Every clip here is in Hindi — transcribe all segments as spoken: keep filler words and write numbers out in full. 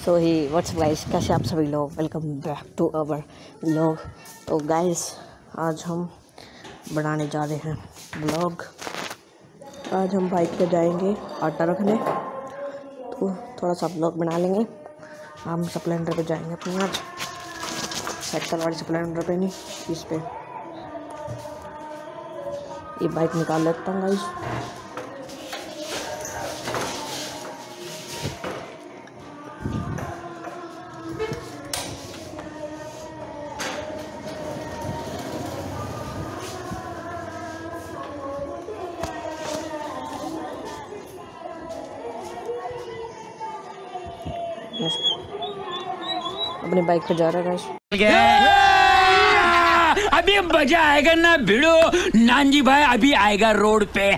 सो ही व्हाट्सअप गाइस, कैसे आप सभी लोग, welcome back to our vlog. तो गाइस आज हम बनाने जा रहे हैं व्लॉग। आज हम बाइक पे जाएंगे आटा रखने, तो थोड़ा सा व्लॉग बना लेंगे। हम स्प्लेंडर पे जाएंगे अपनी, आज साइकिल वाली स्प्लेंडर पे नहीं, इस पे ये बाइक निकाल लेता हूँ गाइस। अपनी बाइक पे जा रहा है। अभी मजा आएगा ना भिड़ो नानजी भाई, अभी आएगा रोड पे।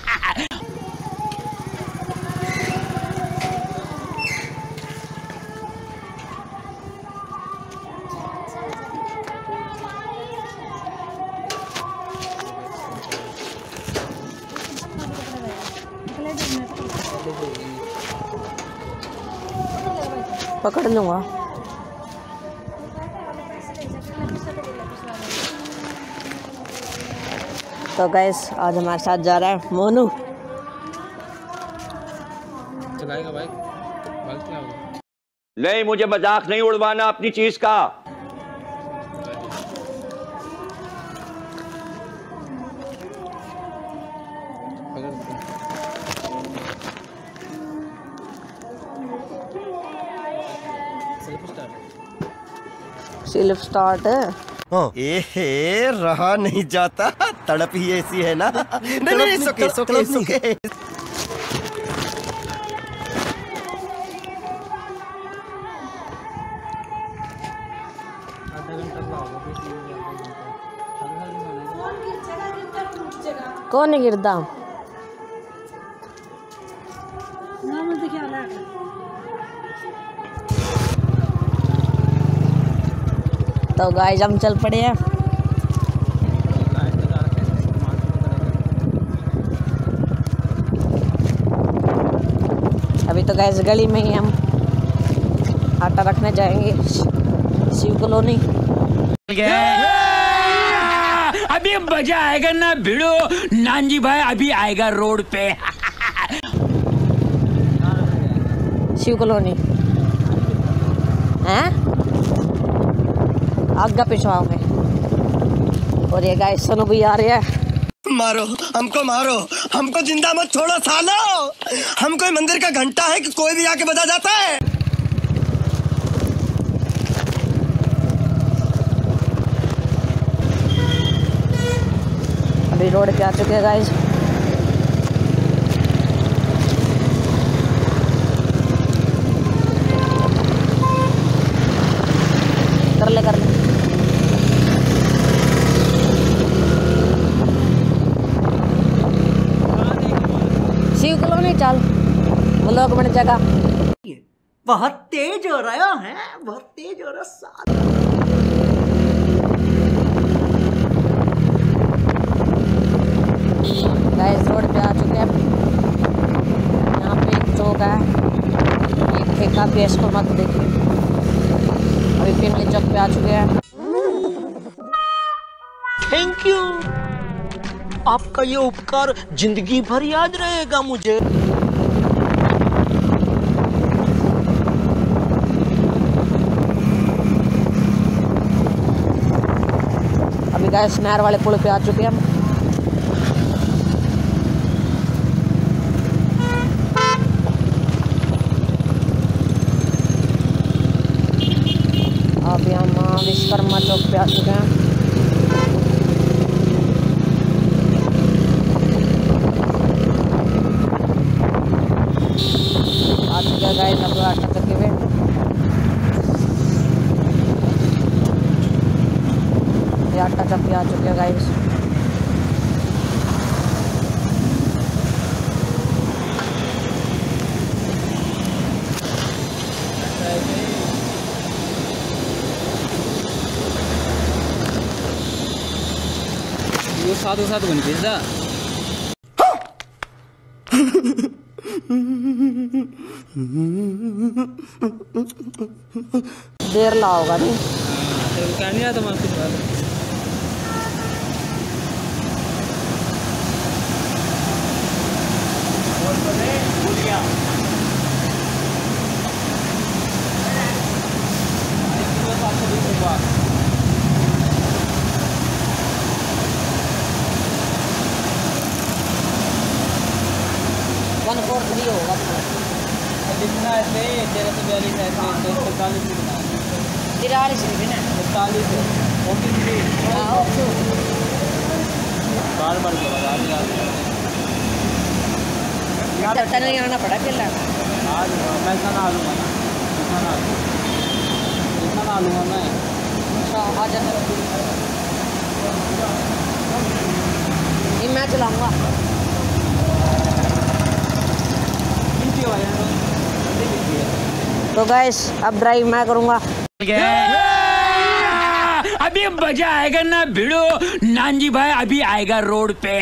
पकड़ लूँगा। तो गैस आज हमारे साथ जा रहा है मोनू। चलाएगा बाइक? बाइक क्या होगा? नहीं, मुझे मजाक नहीं उड़वाना अपनी चीज का। सेल्फ स्टार्ट है। एहे, रहा नहीं जाता, तड़प ही ऐसी है ना। नहीं नहीं, सुके सुके सुके। कौन नहीं गिरता? तो गाइस हम चल पड़े हैं। अभी तो गाइस गली में ही हम आटा रखने जाएंगे, शिव कॉलोनी। अभी मजा आएगा ना भिड़ो नानजी भाई, अभी आएगा रोड पे। शिव कॉलोनी हैं, आगे पिछवाओ में। और ये गाइस सोनू भी आ रही है। मारो हमको, मारो हमको, जिंदा मत छोड़ो सालो। हम कोई मंदिर का घंटा है कि कोई भी आके बजा जाता है। अभी रोड पे आ चुके हैं गाइस। कर ले कर ले। शिव कॉलोनी चल, व्लॉग बन जाएगा। बहुत तेज हो रहा है, बहुत तेज हो रहा है। गाइस रोड पे आ चुके हैं। यहाँ पे एक चौक है, एक ठेका भी, इसको मत देखिए। अभी पिंगली चौक पे आ चुके हैं। थैंक यू, आपका ये उपकार जिंदगी भर याद रहेगा मुझे। अभी गाइस नहर वाले पुल पे आ चुके हैं हम। अभी हम विश्वकर्मा चौक पे आ चुके हैं। आ चुके हैं गाइस अब आटा चक्के पे। ये आटा चक्के आ चुके हैं गाइस। यो साधु साधु भने भेट्दा देर ला होगा नहीं। तेरे को क्या नहीं आता मैं कुछ बात वन फोर थ्री होगा जितना ऐसे तेरह सौ बयालीस ऐसे दो सौ चालीस कितना तिरालीस रुपये ना। चालीस हाँ बार बार के बाद आज तब नहीं आना पड़ा खेलना। आज मैं इतना ना लूँगा ना इतना ना इतना ना लूँगा मैं। अच्छा आ जाता ये मैं चलाऊँगा। तो गाइस अब ड्राइव मैं करूँगा। अभी मजा आएगा ना भिड़ो। नानजी भाई अभी आएगा रोड पे।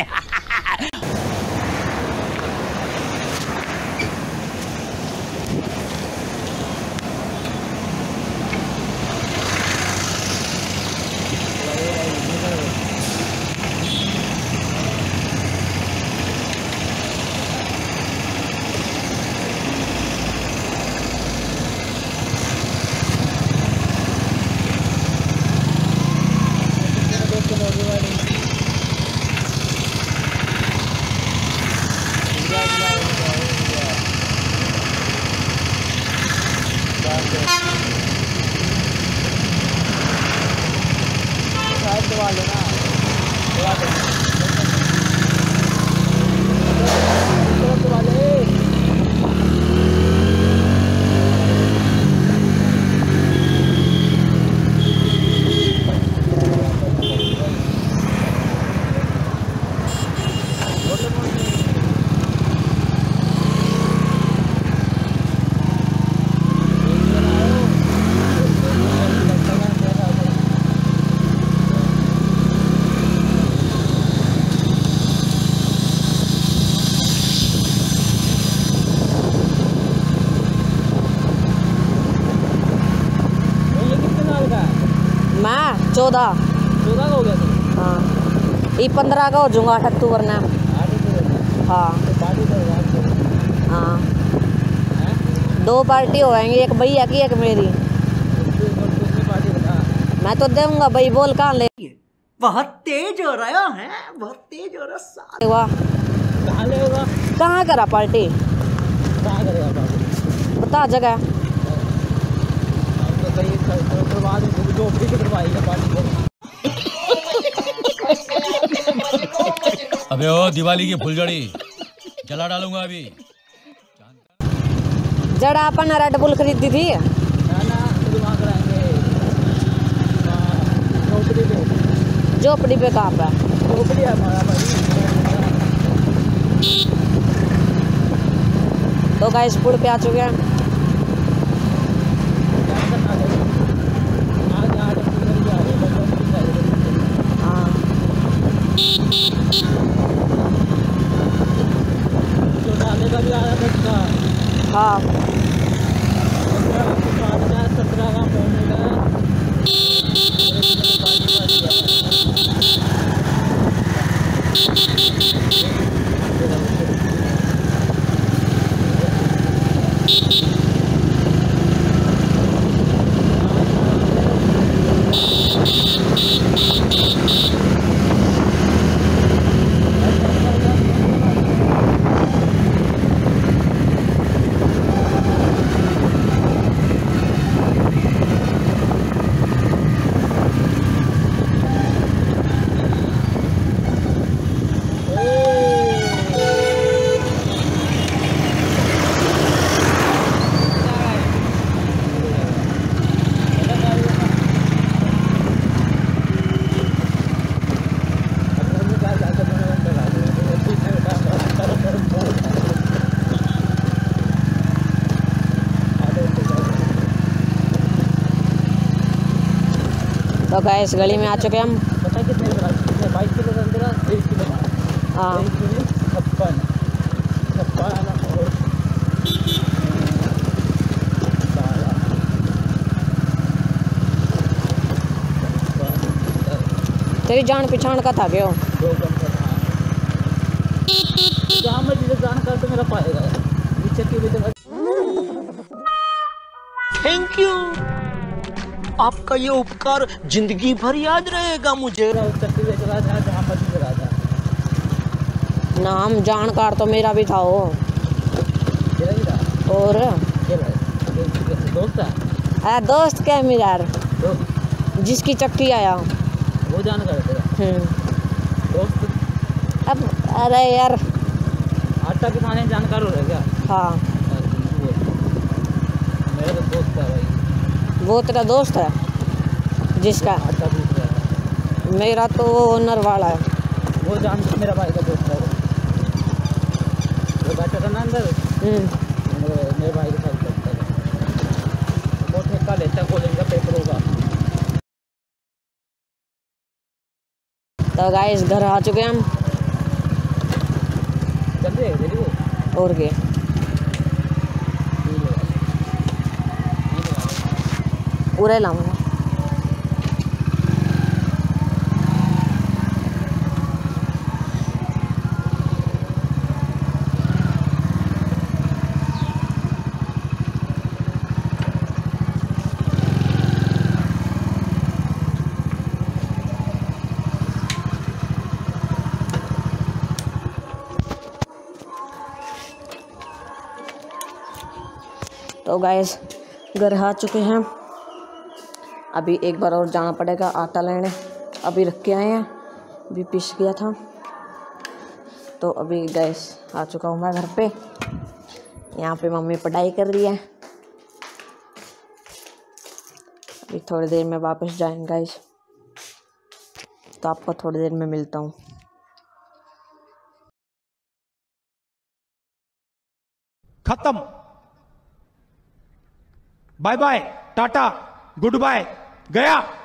मैं चौदह चौदह का हो गया था। हाँ ये पंद्रह का हो जाऊंगा आठ अक्टूबर में। हाँ हाँ दो पार्टी होएंगी, एक भैया की एक मेरी। मैं तो दूंगा भाई, बोल कहाँ ले। बहुत तेज हो रहा है, बहुत तेज हो रहा है। वाह कहाँ ले होगा कहाँ करा पार्टी, कहाँ करेगा पार्टी बता जगह। तो कहीं करवा देंगे जो भी करवाएगा पार्टी को। अबे ओ दिवाली की फुलझड़ी जला डालूंगा अभी। जड़ा अपन रेड बुल खरीदी थी। ना ना वहाँ कराएंगे झोपड़ी पे। झोपड़ी पे कहाँ पे? झोपड़ी है हमारा भाई। तो गाइस पुल पे आ चुके हैं। हाँ तो डाले का भी आया बच्चा। हाँ सत्रह का फोन का तो गाइस गली में आ चुके हम। पता कितने बाईस किलो के अंदर तेईस किलो हाँ छप्पन छप्पन और तेरी जान पहचान का था क्यों? दो कम था जहाँ मैं जिसे जान कर तो मेरा पाएगा नीचे की वजह। थैंक यू, आपका ये उपकार जिंदगी भर याद रहेगा मुझे। चक्की में चला जाए जहाँ पर भी चला जाए। नाम जानकार तो मेरा भी था वो। तेरा भी था? और दोस्त है? आ, दोस्त क्या है मेरा यार, दोस्त जिसकी चक्की आया वो जान कर तेरा हम्म दोस्त। अब अरे यार आटा के खाने जानकार हो रहे क्या? हाँ मेरा तो दोस्त है भाई। वो तेरा दोस्त है जिसका? आटा पूछ रहा है। मेरा तो वो ओनर वाला है। वो जान मेरा भाई का दोस्त है वो। वो बैठा था ना अंदर हम्म मेरे मेरे भाई के साथ बैठता था। वो ठेका लेता कॉलेज का पेपर होगा। तो गाइस घर आ चुके हम। चल रहे हैं वो और क्या पूरे लाऊंगा। तो गाइस घर आ चुके हैं। अभी एक बार और जाना पड़ेगा आटा लेने। अभी रख के आए हैं, अभी पिस गया था। तो अभी गैस आ चुका हूँ मैं घर पे। यहाँ पे मम्मी पढ़ाई कर रही है। अभी थोड़ी देर में वापस जाएंगे गाइस, तो आपको थोड़ी देर में मिलता हूँ। खत्म, bye bye, tata, good bye, गया।